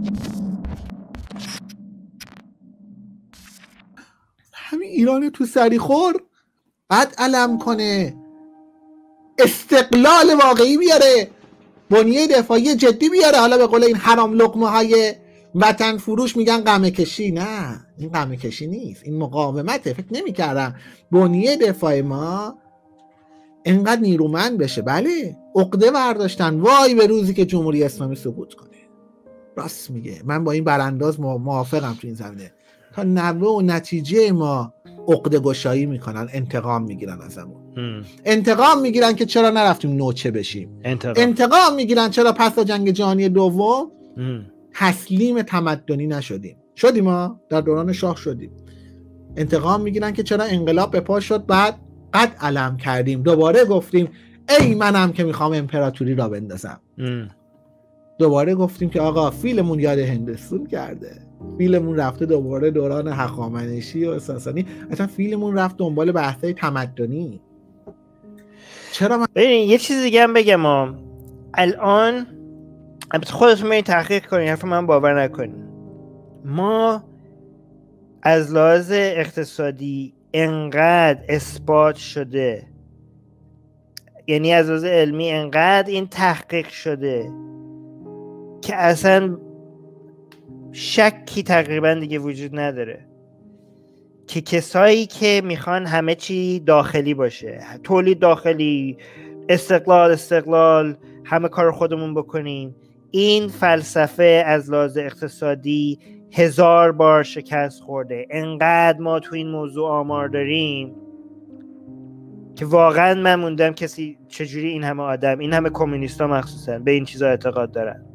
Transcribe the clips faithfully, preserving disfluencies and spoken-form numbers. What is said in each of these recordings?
همین ایران تو سری خور بعد علم کنه، استقلال واقعی بیاره، بنیه دفاعی جدی بیاره. حالا به قول این حرام لقمه های وطن فروش میگن قمه کشی. نه، این قمه کشی نیست، این مقاومته. فکر نمی کردم بنیه دفاع ما اینقدر نیرومند بشه. بله، عقده برداشتن، وای به روزی که جمهوری اسلامی سقوط کنه. راست میگه، من با این برانداز موافقم تو این زمینه. تا نوع و نتیجه ما عقده گشایی میکنن، انتقام میگیرن ازمون. انتقام میگیرن که چرا نرفتیم نوچه بشیم. انتقام, انتقام میگیرن چرا پس از جنگ جهانی دوم تسلیم تمدنی نشدیم. شدیم ما در دوران شاه شدیم. انتقام میگیرن که چرا انقلاب به پا شد، بعد قد علم کردیم، دوباره گفتیم ای منم که میخوام امپراتوری را بندازم. ام. دوباره گفتیم که آقا فیلمون یاد هندستون کرده، فیلمون رفته دوباره دوران هخامنشی و ساسانی، اصلا فیلمون رفت دنبال بحثای تمدنی. چرا من ببین یه چیز دیگه هم بگم، ها الان خودتون برید تحقیق کنین، حرف من باور نکنین، ما از لحاظ اقتصادی انقدر اثبات شده، یعنی از لحاظ علمی انقدر این تحقیق شده که اصلا شکی تقریبا دیگه وجود نداره که کسایی که میخوان همه چی داخلی باشه، تولید داخلی، استقلال استقلال همه کار خودمون بکنیم، این فلسفه از لحاظ اقتصادی هزار بار شکست خورده. انقدر ما تو این موضوع آمار داریم که واقعا من موندم کسی چجوری این همه آدم، این همه کمونیستا مخصوصا به این چیزا اعتقاد دارن.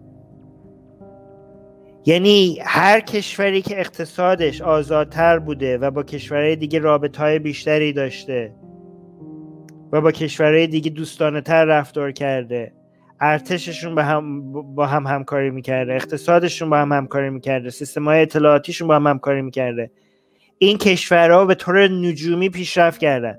یعنی هر کشوری که اقتصادش آزادتر بوده و با کشورهای دیگه رابطه‌های بیشتری داشته و با کشورهای دیگه دوستانه تر رفتار کرده، ارتششون با هم با هم همکاری میکرده، اقتصادشون با هم همکاری میکرده، سیستم‌های اطلاعاتیشون با هم همکاری میکرده، این کشورها به طور نجومی پیشرفت کردن.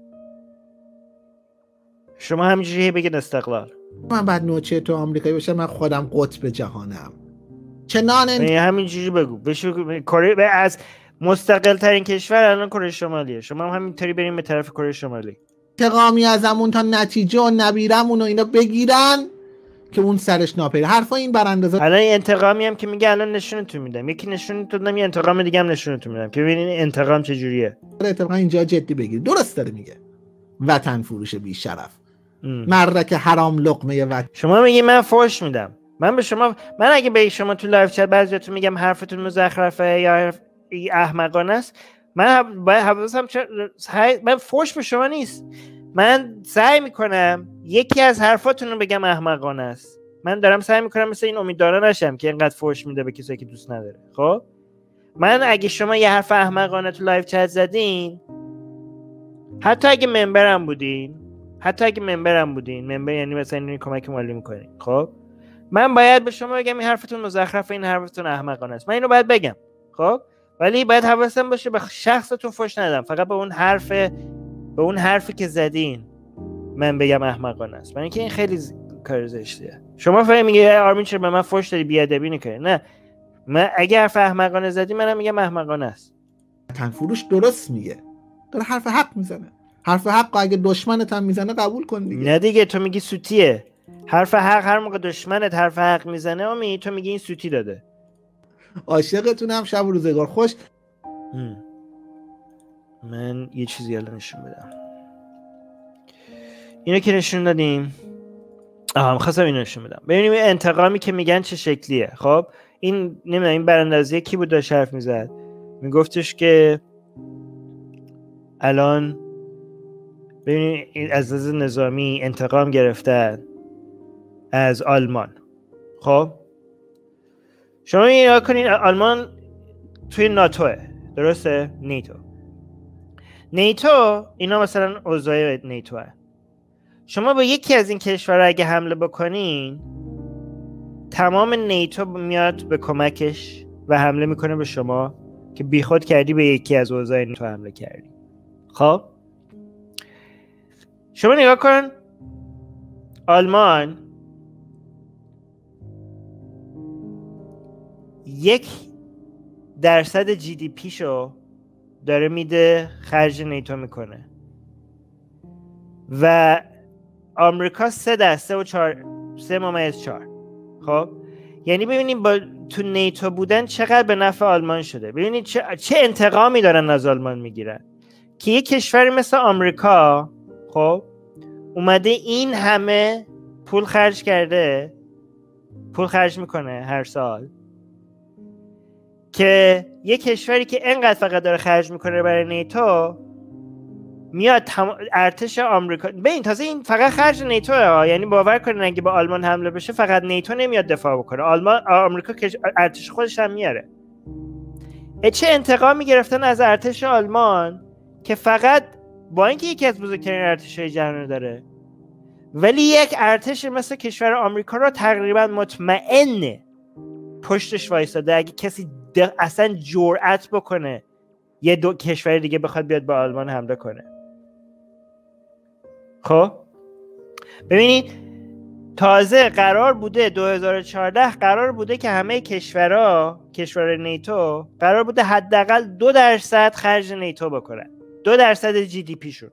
شما همینجوری بگید استقلال. من بعد نوچه تو آمریکایی باشم، من خودم قطب جهانم. چنان انت... همینجوری بگو. بشو کره از مستقل ترین کشور الان کره شمالیه. شما هم همینطوری بریم به طرف کره شمالی. انتقامی ازمون تا نتیجه و نبیرمون و اینا بگیرن که اون سرش ناپیره. حرفا این براندازا. الان انتقامی هم که میگه الان نشونتون میدم، یکی نشونتون دادم، یه انتقام دیگه هم نشونتون میدم که ببینین انتقام چه جوریه. اتفاقا اینجا جدی بگیرید. درست داره میگه. وطن فروش بی شرف. مردک حرام لقمه وطن. شما میگی من فحش میدم. من به شما من اگه به شما تو لایو چت بعضیاتون میگم حرفتون مزخرفه یا حرف احمقانه است، من باید حواسم چه... من فحش به شما نیست. من سعی میکنم یکی از حرفاتون رو بگم احمقانه است. من دارم سعی میکنم مثل این امیدوارا نشم که اینقدر فحش میده به کسایی که دوست نداره. خب من اگه شما یه حرف احمقانه تو لایو چت زدین، حتی اگه ممبرم بودین حتی اگه ممبرم بودین ممبر یعنی مثلا این کمک مالی میکنین، خب من باید به شما بگم این حرفتون مزخرفه، این حرفتون احمقانه است. من اینو باید بگم، خب ولی باید حواسم باشه به شخصتون فحش ندم، فقط به اون حرف به اون حرفی که زدین من بگم احمقانه است. من اینکه این خیلی ز... کار زشتیه. شما فهم میگه آرمین چرا به من فحش دادی، بیادبی نکنی. نه، من اگه حرف احمقانه زدی منم میگم احمقانه است. وطن فروش درست میگه، داره حرف حق میزنه. حرف حق اگه دشمنت هم میزنه قبول کن دیگه. نه دیگه، تو میگی سوتیه. حرف حق هر موقع دشمنت حرف حق میزنه امی تو میگی این سوتی داده. عاشقتونم، شب و روزگار خوش. هم. من یه چیزی الان نشون بدم. اینو که نشون دادیم، آها می‌خواستم اینو نشون بدم. ببینیم انتقامی که میگن چه شکلیه. خب این نمیدونم این براندازی کی بود داشت حرف میزد، میگفتش که الان ببینید از از نظامی انتقام گرفتن از آلمان. خب شما نگاه کنین آلمان توی ناتوه، درسته؟ نیتو نیتو اینا مثلا اوضاع نیتوه. شما با یکی از این کشورها اگه حمله بکنین، تمام نیتو میاد به کمکش و حمله میکنه به شما که بیخود کردی به یکی از اوضاع نیتو حمله کردی. خب شما نگاه کن، آلمان یک درصد جی دی پیشو داره میده خرج نیتو میکنه و آمریکا سه در سه و چهار سه ممیز چهار. خب یعنی ببینیم با تو نیتو بودن چقدر به نفع آلمان شده. ببینید چه, چه انتقامی دارن از آلمان میگیرن که یک کشوری مثل آمریکا خب اومده این همه پول خرج کرده، پول خرج میکنه هر سال، که یک کشوری که اینقدر فقط داره خرج میکنه برای نیتو میاد تم... ارتش آمریکا. ببین تازه این فقط خرج نیتوه، یعنی باور کنین اگه با آلمان حمله بشه فقط نیتو نمیاد دفاع بکنه، آلمان آمریکا کش... ارتش خودش هم میاره. چه انتقامی گرفتن از ارتش آلمان که فقط با اینکه یکی از بزرگترین ارتش‌های جهان داره ولی یک ارتش مثل کشور آمریکا رو تقریبا مطمئنه پشتش وایساده اگه کسی د... اصلا جرأت بکنه یه دو کشور دیگه بخواد بیاد با آلمان حمله کنه. خب ببینید تازه قرار بوده دو هزار و چهارده قرار بوده که همه کشورها کشور نیتو قرار بوده حداقل دو درصد خرج نیتو بکنن، دو درصد جی دی پی شون.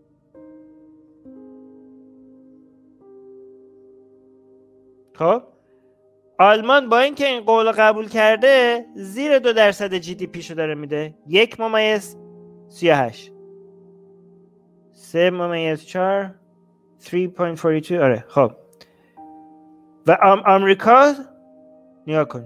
خب آلمان با اینکه این قول قبول کرده زیر دو درصد جی دی پی شو داره میده، یک ممیز سی و هشت، سه ممیز چهار، سه و چهار. آره خب و آم آمریکا نیا کن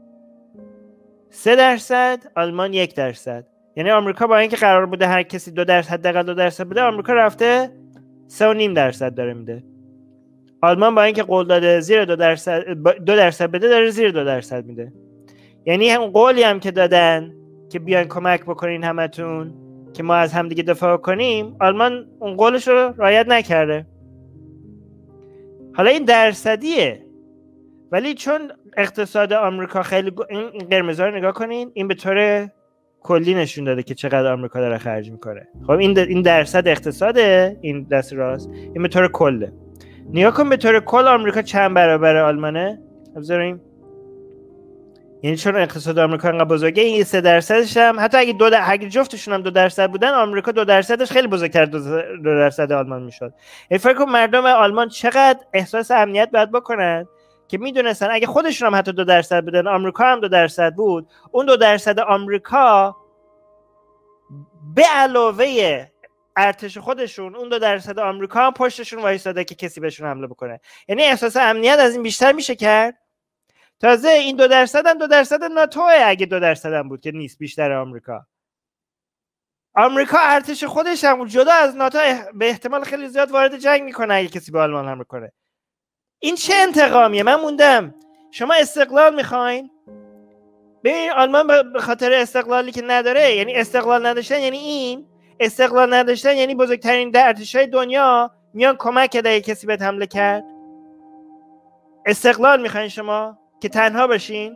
سه درصد، آلمان یک درصد. یعنی آمریکا با اینکه قرار بوده هر کسی دو درصد حداقل دو درصد بده، آمریکا رفته سه و نیم درصد داره میده. آلمان با اینکه قول داده زیر دو درصد دو درصد بده داره زیر دو درصد میده. یعنی هم قولی هم که دادن که بیان کمک بکنین همتون که ما از همدیگه دفاع کنیم، آلمان اون قولش رو رعایت نکرده. حالا این درصدیه ولی چون اقتصاد آمریکا خیلی گ... این قرمزا رو نگاه کنین، این به طور کلی نشون داده که چقدر آمریکا داره خرج میکنه. خب این د... این درصد اقتصاده، این دست راست، این به طور کله. نگاه کن به طور کل آمریکا چند برابر آلمانه؟ بذاریم یعنی چون اقتصاد آمریکا انقدر بزرگه، این سه درصدش هم حتی اگه دو در... اگه جفتشون هم دو درصد بودن، آمریکا دو درصدش خیلی بزرگتر دو درصد آلمان میشد. این فکر کن مردم آلمان چقدر احساس امنیت باید بکنن که میدونستن اگه خودشون هم حتی دو درصد بودن، آمریکا هم دو درصد بود، اون دو درصد آمریکا به علاوه ارتش خودشون، اون دو درصد آمریکا هم پشتشون وایساده که کسی بهشون حمله بکنه. یعنی احساس امنیت از این بیشتر میشه کرد. تازه این دو درصد هم دو درصد ناتوه، اگه دو درصد هم بود که نیست، بیشتر آمریکا. آمریکا ارتش خودش هم جدا از ناتو به احتمال خیلی زیاد وارد جنگ میکنه اگه کسی به آلمان حمله کنه. این چه انتقامیه؟ من موندم. شما استقلال میخواین؟ ببین آلمان به خاطر استقلالی که نداره، یعنی استقلال نداشتن یعنی این استقلال نداشتن یعنی بزرگترین ارتشای دنیا میان کمک کرده کسی بهت حمله کرد. استقلال میخواین شما که تنها بشین؟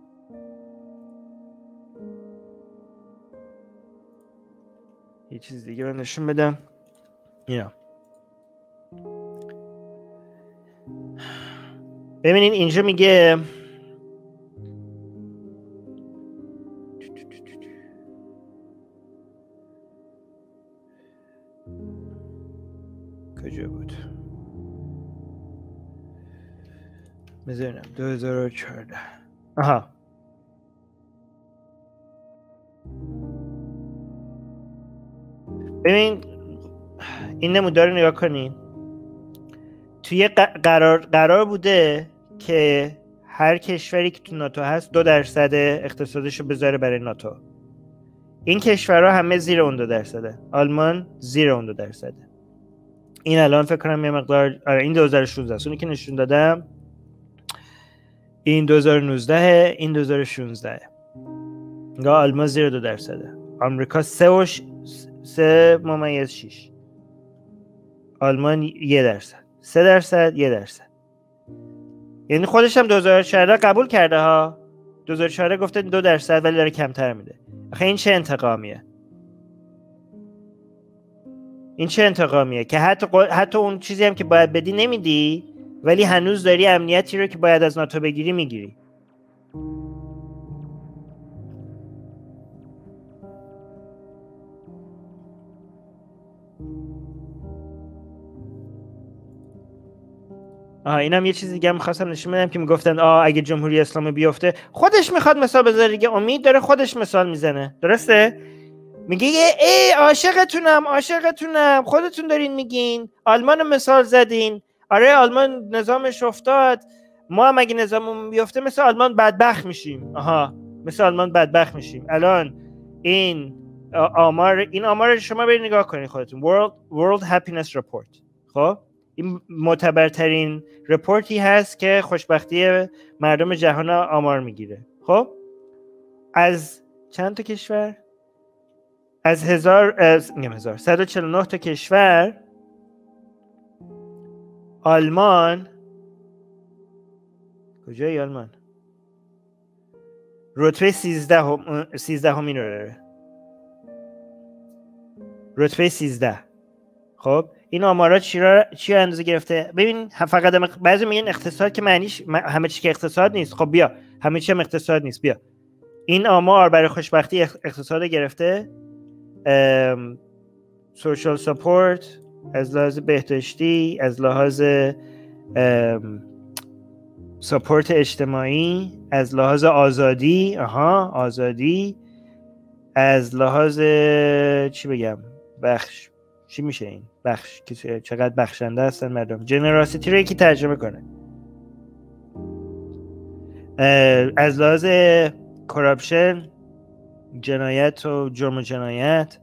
یه چیز دیگه من نشون بدم. اینا ببینین اینجا میگه کجا بود؟ بذارم دو هزار و چهارده. آها ببین این نمودار رو نگاه کنین. توی قرار قرار بوده که هر کشوری که تو ناتو هست دو درصد اقتصادش رو بذاره برای ناتو. این کشورها همه زیر اون دو درصده. آلمان زیر اون دو درصده. این الان فکر کنم یه مقدار، آره این دو هزار و شانزده است، اونی که نشون دادم این دو هزار و نوزده، این دو هزار و شانزده. نگاه آلمان زیر دو درصده، آمریکا سه و ش... سه ممیز شیش، آلمان یه درصد، سه درصد، یه درصد. یعنی خودش هم دو هزار و چهارده قبول کرده ها، دو هزار و چهارده گفته دو درصد ولی داره کمتر میده. آخه این چه انتقامیه؟ این چه انتقامیه که حتی قو... حتی اون چیزی هم که باید بدی نمیدی ولی هنوز داری امنیتی رو که باید از ناتو بگیری میگیری. آها اینم یه چیزی دیگه می‌خواستم نشون بدم که میگفتن آ اگه جمهوری اسلامی بیفته، خودش میخواد مثال بذاره دیگه، امید داره خودش مثال میزنه، درسته؟ میگه ای عاشقتونم عاشقتونم، خودتون دارین میگین، آلمان مثال زدین، آره آلمان نظامش افتاد، ما هم اگه نظاممون بیفته مثل آلمان بدبخت میشیم. آها مثل آلمان بدبخت میشیم. الان این آمار این آمار شما برید نگاه کنید خودتون، World World Happiness Report. خب این معتبرترین رپورتی هست که خوشبختی مردم جهان آمار میگیره. خب از چند تا کشور؟ از هزار از نیم هزار صد و چهل و نه تا کشور آلمان، کجای آلمان؟ رتبه سیزده هم سیزده همین رو داره، رتبه سیزده. خب این آمارا چی را چی را اندازه گرفته؟ ببین فقط هم... بعضی میگن اقتصاد که معنیش همه چی که اقتصاد نیست. خب بیا همه چی هم اقتصاد نیست. بیا این آمار برای خوشبختی اقتصاد گرفته، ام... سوشال ساپورت، از لحاظ بهداشتی، از لحاظ ام... ساپورت اجتماعی، از لحاظ آزادی، آها آزادی، از لحاظ چی بگم بخش، چی میشه این بخش که چقدر بخشنده هستن مردم، جنراسیتی رو یکی ترجمه کنه، از لحاظ کراپشن، جنایت و جرم و جنایت،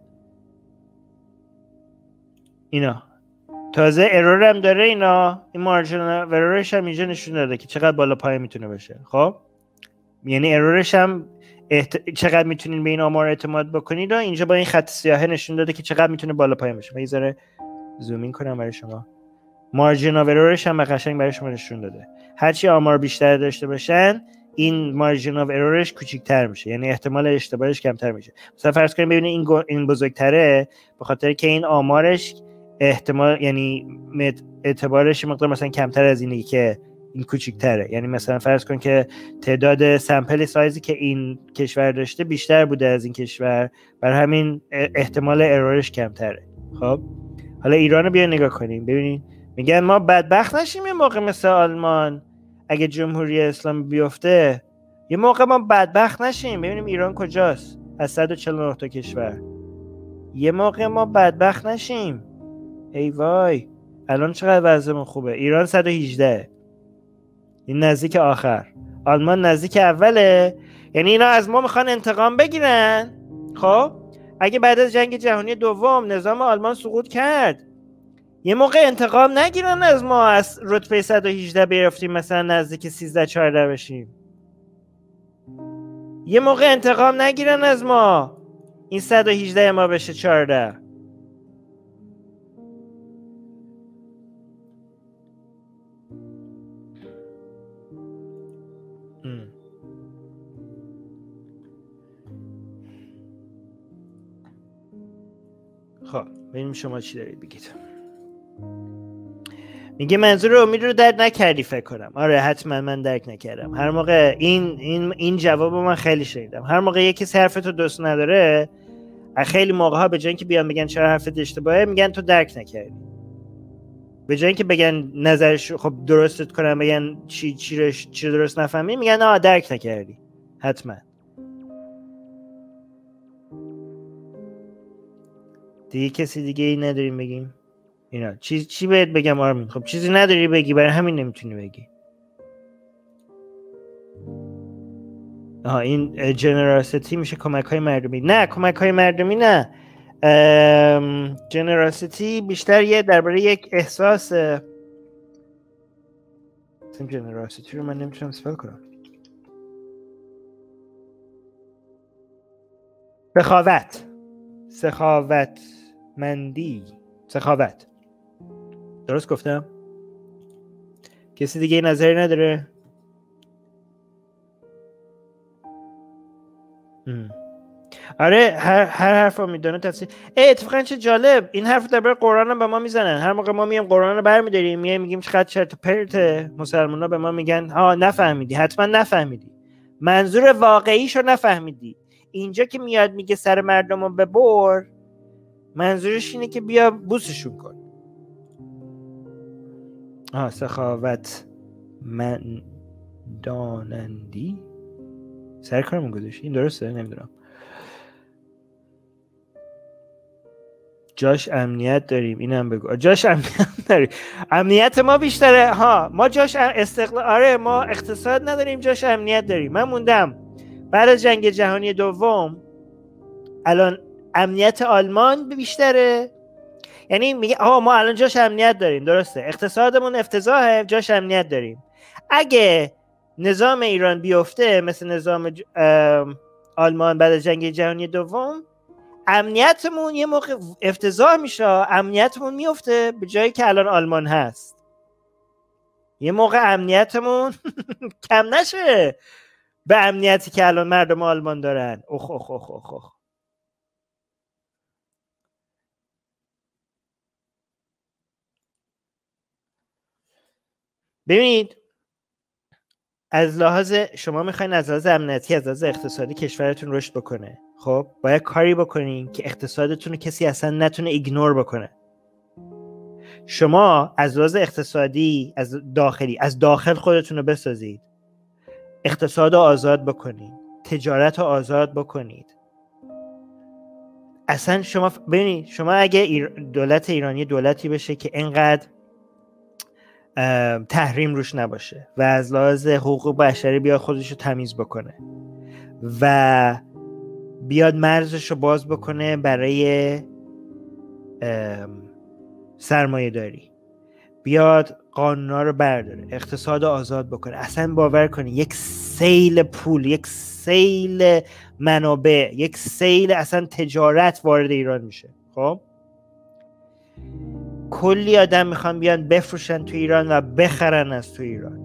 اینا. تازه ارور هم داره اینا، این مارجین و ارورش هم اینجا نشون داده که چقدر بالا پایین میتونه باشه. خب یعنی ارورش هم احت... چقدر میتونین به این آمار اعتماد بکنید و اینجا با این خط سیاه نشون داده که چقدر میتونه بالا پایین باشه. من یه ذره زوم این کنم برای شما. مارجین آف ارورش هم قشنگ برای شما نشون داده. هرچی آمار بیشتر داشته باشن این مارجین آف ارورش کوچیک‌تر میشه، یعنی احتمال اشتباهش کمتر میشه. مثلا فرض کنید ببینید این گو... این بزرگتره به خاطر که این آمارش احتمال یعنی اعتبارش مقدار مثلا کمتر از اینه که این کوچیک‌تره. یعنی مثلا فرض کن که تعداد سامپل سایزی که این کشور داشته بیشتر بوده از این کشور، برای همین احتمال ارورش کمتره. خب حالا ایرانو بیا نگاه کنیم ببینید، میگن ما بدبخت نشیم یه موقع مثل آلمان اگه جمهوری اسلامی بیفته، یه موقع ما بدبخت نشیم. ببینیم ایران کجاست از صد و چهل و نه تا کشور، یه موقع ما بدبخت نشیم. ای وای الان چقدر وضعمون خوبه. ایران صد و هجده، این نزدیک آخر، آلمان نزدیک اوله. یعنی اینا از ما میخوان انتقام بگیرن. خب اگه بعد از جنگ جهانی دوم نظام آلمان سقوط کرد، یه موقع انتقام نگیرن از ما، از رتبه صد و هجده بیافتیم مثلا نزدیک سیزده چهارده بشیم. یه موقع انتقام نگیرن از ما، این صد و هجده ما بشه چهارده. خب ببینیم شما چی دارید بگید. میگه منظور امید رو درک نکردی فکر کنم. آره حتما من درک نکردم. هر موقع این این این جواب من خیلی شنیدم. هر موقع یکی حرفتو دوست نداره، خیلی موقع ها به جای اینکه بیان بگن چرا حرفت اشتباهه، میگن تو درک نکردی. به جای اینکه بگن نظرش خب درستت کنن، بگن چی چی رو چی رو درست نفهمی، میگن آ درک نکردی. حتما دیگه کسی دیگه ای نداریم بگیم اینا. چی چی بهت بگم آرمین؟ خب چیزی نداری بگی، برای همین نمیتونی بگی. آها این جنراسیتی میشه کمک های مردمی. نه کمک های مردمی نه، جنراسیتی بیشتر یه درباره یک احساس. این جنراسیتی رو من نمیتونم سپل کنم. سخاوت، سخاوت مندی، سخاوت. درست گفتم؟ کسی دیگه نظری نداره؟ ام. آره هر هر حرف رو میدونه تفسیر. اتفاقا چه جالب، این حرف درباره قرآن هم به ما میزنن. هر موقع ما میایم قرآن رو برمی‌داریم میایم میگیم چقدر چرت و پرت، مسلمان‌ها به ما میگن ها نفهمیدی، حتما نفهمیدی، منظور واقعیشو نفهمیدی. اینجا که میاد میگه سر مردم رو ببر، منظورش اینه که بیا بوسشون کن. آه سخاوت من دانندی سر کارمون گذاشتی، این درسته؟ نمیدونم. جاش امنیت داریم، اینم بگو. جاش امنیت داریم، امنیت ما بیشتره ها. ما جاش استقلال، آره ما اقتصاد نداریم، جاش امنیت داریم. من موندم بعد از جنگ جهانی دوم الان امنیت آلمان بیشتره، یعنی میگه آها ما الان جاش امنیت داریم، درسته اقتصادمون افتضاحه، جاش امنیت داریم. اگه نظام ایران بیفته مثل نظام آلمان بعد از جنگ جهانی دوم، امنیتمون یه موقع افتضاح میشه، امنیتمون میفته به جایی که الان آلمان هست. یه موقع امنیتمون کم نشه به امنیتی که الان مردم آلمان دارن. اخ اخ اخ اخ اخ. ببینید از لحاظ شما میخواین از لحاظ امنیتی از لحاظ اقتصادی کشورتون رشد بکنه، خب باید کاری بکنین که اقتصادتون رو کسی اصلا نتونه ایگنور بکنه. شما از لحاظ اقتصادی از داخلی از داخل خودتون رو بسازید، اقتصاد رو آزاد بکنید، تجارت رو آزاد بکنید. اصلا شما ببینید شما اگه ایر... دولت ایرانی دولتی بشه که اینقدر تحریم روش نباشه و از لحاظ حقوق بشری بیاد خودش رو تمیز بکنه و بیاد مرزش رو باز بکنه برای سرمایه داری، بیاد قانونا رو برداره، اقتصاد رو آزاد بکنه، اصلا باور کنی یک سیل پول، یک سیل منابع، یک سیل اصلا تجارت وارد ایران میشه. خب کلی آدم میخوان بیان بفروشن تو ایران و بخرن از تو ایران.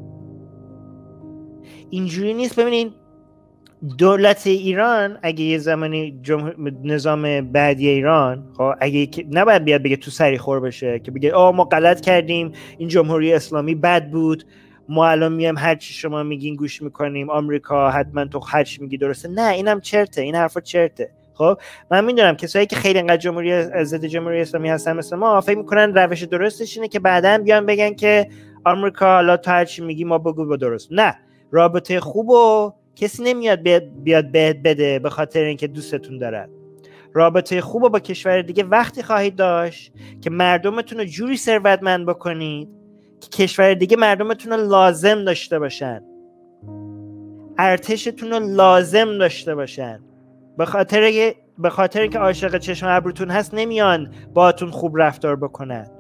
اینجوری نیست. ببینین دولت ایران اگه یه زمانی جمهور... نظام بعدی ایران خب اگه نباید بیاد بگه تو سری خور بشه که بگه آه ما غلط کردیم، این جمهوری اسلامی بد بود، ما الان میایم هر چی شما میگین گوش میکنیم، آمریکا حتما تو هر چی میگی درسته. نه اینم چرته، این حرفا چرته. خب من میدونم کسایی که خیلی انقدر جمهوری ضد جمهوری اسلامی هستن مثل ما فکر میکنن روش درستش اینه که بعداً بیان بگن که آمریکا حالا تو هر چی میگی ما بگو با درست. نه، رابطه خوبو کسی نمیاد بیاد بهت بده به خاطر اینکه دوستتون دارن. رابطه خوبو با کشور دیگه وقتی خواهید داشت که مردمتون رو جوری ثروتمند بکنید که کشور دیگه مردمتون رو لازم داشته باشن، ارتشتون رو لازم داشته باشن. به خاطر به خاطر اینکه عاشق چشم ابروتون هست نمیان باهاتون خوب رفتار بکنن.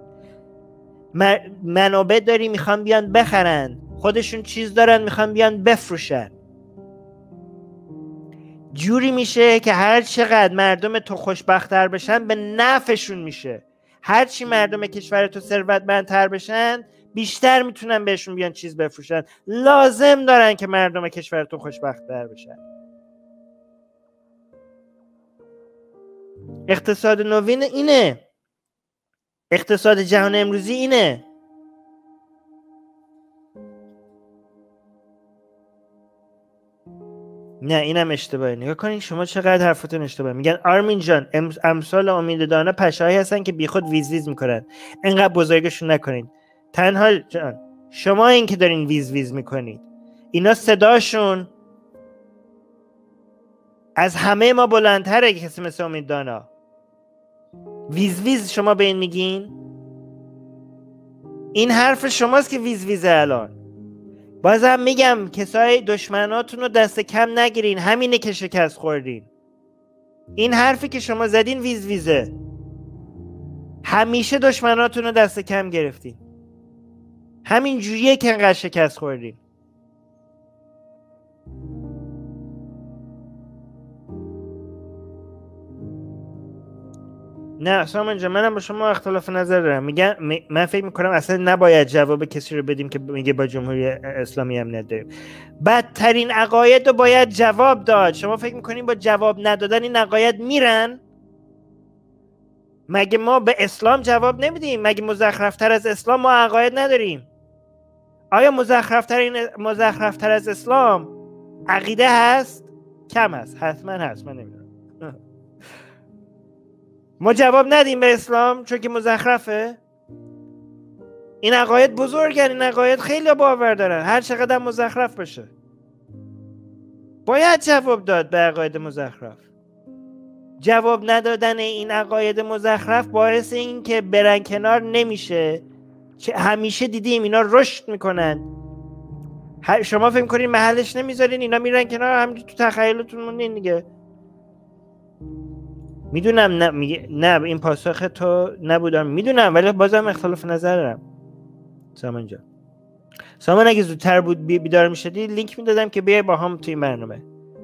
منابع داری میخوان بیان بخرن، خودشون چیز دارن میخوان بیان بفروشن. جوری میشه که هر چقدر مردم تو خوشبخت‌تر بشن به نفعشون میشه. هر چی مردم کشور تو ثروتمندتر بشن بیشتر میتونن بهشون بیان چیز بفروشن. لازم دارن که مردم کشور تو خوشبخت‌تر بشن. اقتصاد نوین اینه، اقتصاد جهان امروزی اینه. نه اینم اشتباهه. نگاه کنین شما چقدر حرفتون اشتباهه. میگن آرمین جان امثال امید دانه پشهایی هستن که بیخود ویز ویز میکنن، اینقدر بزرگشون نکنین. تنها جان شما این که دارین ویز ویز میکنید، اینا صداشون از همه ما بلندتره که کسی مثل امید دانه. ویز ویز شما به این میگین؟ این حرف شماست که ویز ویزه. الان بازم میگم کسای دشمناتون رو دست کم نگیرین، همینه که شکست خوردین. این حرفی که شما زدین ویز ویزه. همیشه دشمناتون رو دست کم گرفتین، همین جوریه که انقدر شکست خوردین. نه سامان جان منم با شما اختلاف نظر دارم. میگن من فکر میکنم اصلا نباید جواب کسی رو بدیم که میگه با جمهوری اسلامی امنیت داریم. بدترین عقاید رو باید جواب داد. شما فکر میکنین با جواب ندادن این عقاید میرن؟ مگه ما به اسلام جواب نمیدیم؟ مگه مزخرفتر از اسلام ما عقاید نداریم؟ آیا مزخرفتر این مزخرفتر از اسلام عقیده هست؟ کم هست، حتما هست، من نمیدونم. ما جواب ندیم به اسلام چون که مزخرفه؟ این عقاید بزرگن، این عقاید خیلی باور دارن، هر چقدر مزخرف باشه باید جواب داد به عقاید مزخرف. جواب ندادن این عقاید مزخرف باعث این که برن کنار نمیشه. همیشه دیدیم اینا رشد میکنن، شما فکر کنین محلش نمیذارین، اینا میرن کنار، همینجور تو تخیلتون موندین دیگه. میدونم نه میگه نه این پاسخ تو نبودم، میدونم، ولی بازم اختلاف نظر دارم. سامان جان، سامان اگه زودتر بود بیدار میشدی لینک میدادم که بیای با هم توی این برنامه.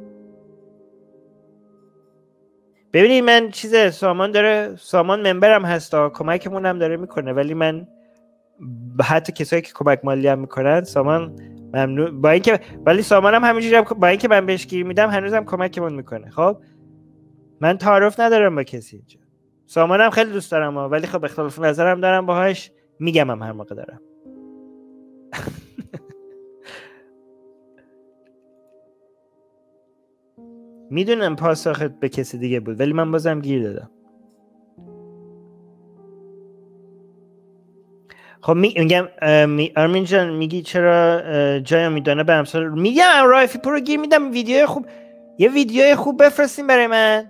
ببینید من چیزه، سامان داره، سامان ممبرم هستا، کمکمون هم داره میکنه، ولی من حتی کسایی که کمک مالی هم میکنن سامان ممنون، با اینکه ولی سامان هم همینجوری هم با اینکه من بهش گیر میدم هنوزم کمکمون میکنه. خب من تعارف ندارم با کسی اینجا، سامانم خیلی دوست دارم ها، ولی خب اختلاف نظرم دارم باهاش، میگم هم هر موقع دارم. میدونم پاسخت به کسی دیگه بود ولی من بازم گیر دادم. خب میگم آرمین جان، میگی چرا جای امیدانه به امثال، میگم رایفی پور رو گیر میدم، ویدیو خوب، یه ویدیوی خوب بفرستین برای من.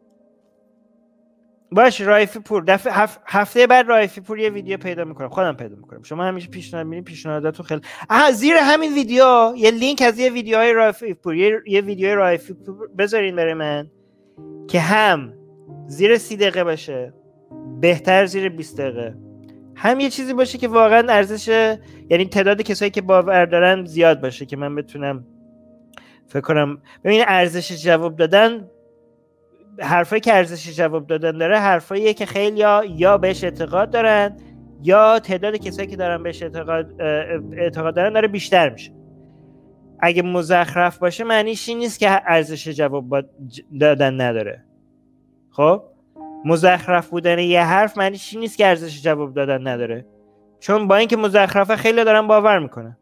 باش رایفی پور، دفعه هف... هفته بعد رایفی پور یه ویدیو پیدا میکنم، خودم پیدا میکنم، شما همیشه پیشنهاد میدین، پیشنهاداتون خیلی. آها زیر همین ویدیو یه لینک از یه ویدیوهای رایفی پور، یه, یه ویدیوی رایفی پور بذارین برای من که هم زیر سی دقیقه باشه، بهتر زیر بیست دقیقه، هم یه چیزی باشه که واقعا ارزش، یعنی تعداد کسایی که باور دارن زیاد باشه که من بتونم فکر کنم. ببین ارزش جواب دادن، حرفایی که ارزش جواب دادن داره حرفاییه که خیلی یا, یا بهش اعتقاد دارن یا تعداد کسایی که دارن بهش اعتقاد اعتقاد دارن داره بیشتر میشه. اگه مزخرف باشه معنیش این نیست که ارزش جواب دادن نداره. خب مزخرف بودن یه حرف معنیش این نیست که ارزش جواب دادن نداره، چون با اینکه مزخرفه خیلی دارن باور میکنن.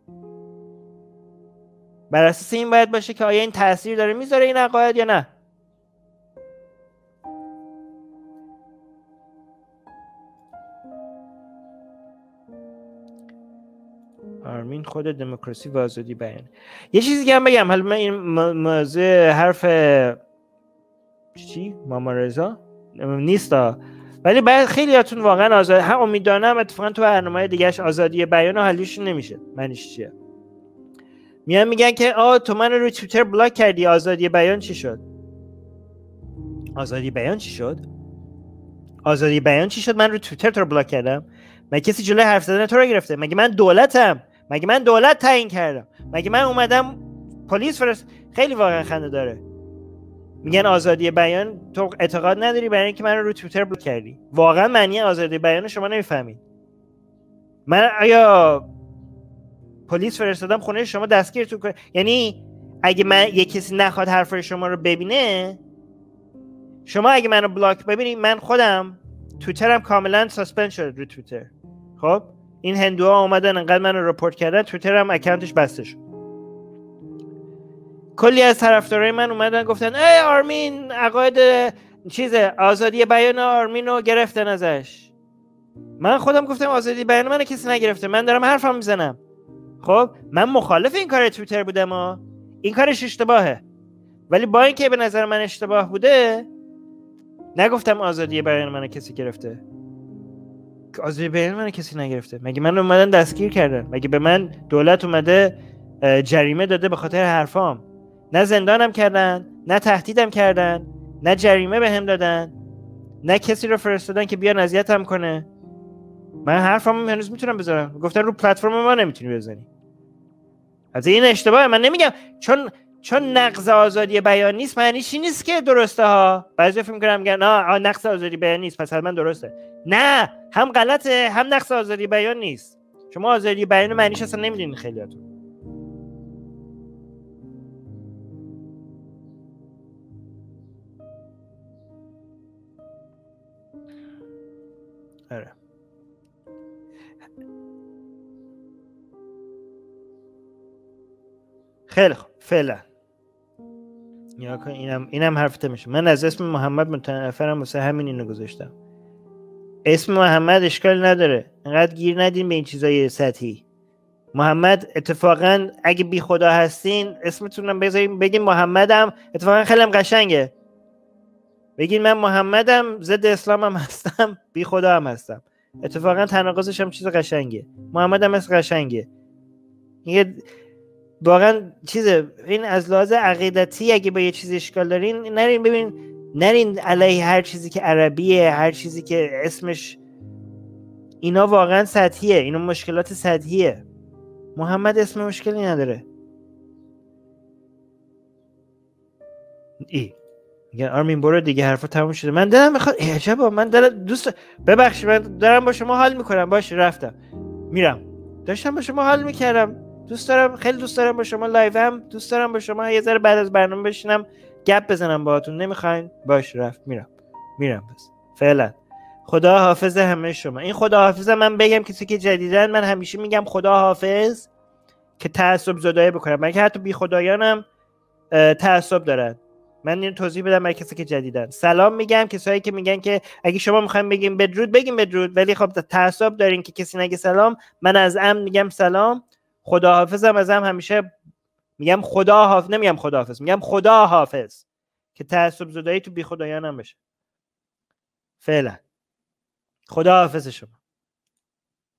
بر اساس این باید باشه که آیا این تأثیر داره میذاره این عقاید یا نه. آرمین خود دموکراسی و آزادی بیان. یه چیزی که هم بگم، حالا من این موضوع حرف چی؟ ماما رضا نیستا، ولی بعد خیلیاتون واقعا آزاد، هم امیدوارم اتفاقا تو برنامه‌های دیگه‌اش آزادی بیان و حلیش نمیشه. معنیش چیه؟ میان میگن که آ تو من رو توییتر بلاک کردی، آزادی بیان چی شد؟ آزادی بیان چی شد؟ آزادی بیان چی شد؟ من رو توییتر تو رو بلاک کردم؟ مگه کسی جلوی حرف زدن تو رو گرفته؟ مگه من دولتم؟ مگه من دولت تعیین کردم؟ مگه من اومدم پلیس فرست؟ خیلی واقعا خنده داره. میگن آزادی بیان، تو اعتقاد نداری برای اینکه من رو توییتر بلاک کردی. واقعا معنی آزادی بیان شما نمیفهمید. من آیا پلیس فرستادم خونه شما دستگیرتون کنه؟ یعنی اگه من یک کسی نخواد حرفای شما رو ببینه، شما اگه منو بلاک ببینید، من خودم توییترم کاملا ساسپند شد رو توییتر. خب این هندوها اومدن انقدر منو رپورت کردن، توییترم اکانتش بسته شد. کلی از طرفدارای من اومدن گفتن ای آرمین عقاید چیز آزادی بیان آرمین رو گرفتن ازش. من خودم گفتم آزادی بیان من کسی نگرفته، من دارم حرفم میزنم. خب من مخالف این کار توییتر بودم ها. این کارش اشتباهه، ولی با اینکه به نظر من اشتباه بوده نگفتم آزادی بیان من کسی گرفته. آزادی بیان من کسی نگرفته. مگه من اومدن دستگیر کردن؟ مگه به من دولت اومده جریمه داده به خاطر حرفام؟ نه زندانم کردن، نه تهدیدم کردن، نه جریمه بهم دادن، نه کسی رو فرستادن که بیان اذیتم کنه. من حرفم هنوز میتونم بذارم. گفتن رو پلتفرم ما نمیتونی بزنی. از این اشتباهه. من نمیگم چون چون نقض آزادی بیان نیست معنیش این نیست که درسته ها. بعضی فکر می‌کنن میگن نه نقض آزادی بیان نیست پس حتما درسته. نه، هم غلطه هم نقض آزادی بیان نیست. شما آزادی بیان معنیش اصلا نمیدونید خیلیاتون. آره. خیلی خوب فعلا یا کن اینم اینم حرفته میشه. من از اسم محمد متنفرم واسه همین اینو گذاشتم. اسم محمد اشکال نداره، انقدر گیر ندین به این چیزای سطحی. محمد اتفاقا اگه بی خدا هستین اسمتونم بذارین بگین محمدم، اتفاقا خیلی هم قشنگه. بگین من محمدم، ضد اسلامم هستم، بی خدا هم هستم. اتفاقا تناقضش هم چیز قشنگه. محمدم اسم قشنگه. یه واقعا چیزه. این از لحاظ عقیدتی اگه با یه چیز اشکال دارین نرین ببین، نرین علیه هر چیزی که عربیه، هر چیزی که اسمش، اینا واقعا سطحیه، اینا مشکلات سطحیه. محمد اسم مشکلی نداره. ای میگن آرمین برو دیگه، حرفا تموم شده. من دلم میخواد عجبا، من دلم دوست ببخشید، من دارم با شما حال میکنم. باشه رفتم میرم، داشتم با شما حال میکردم. دوست دارم، خیلی دوست دارم با شما لایو هم، دوست دارم با شما یه ذره بعد از برنامه بشینم گپ بزنم باهاتون. نمیخواین؟ باش رفت میرم میرم بس فعلا. خدا حافظ همه شما. این خدا حافظ من بگم کسی که جدیدن، من همیشه میگم خدا حافظ که تعصب زدایی بکنم. من که حتی بی خدایانم تعصب دارن. من این توضیح بدم برای کسی که جدیدن. سلام میگم کسایی که میگن که اگه شما میخواین بگیم بدرود بگیم بدرود، ولی خب تعصب دارین که کسی نگه سلام. من از ام میگم سلام. خدا حافظم از ام همیشه میگم خدا حافظ، نمیگم خدا حافظ، میگم خدا حافظ که تعصب زدایی تو بی خدایانم بشه. فعلا خدا حافظ شما.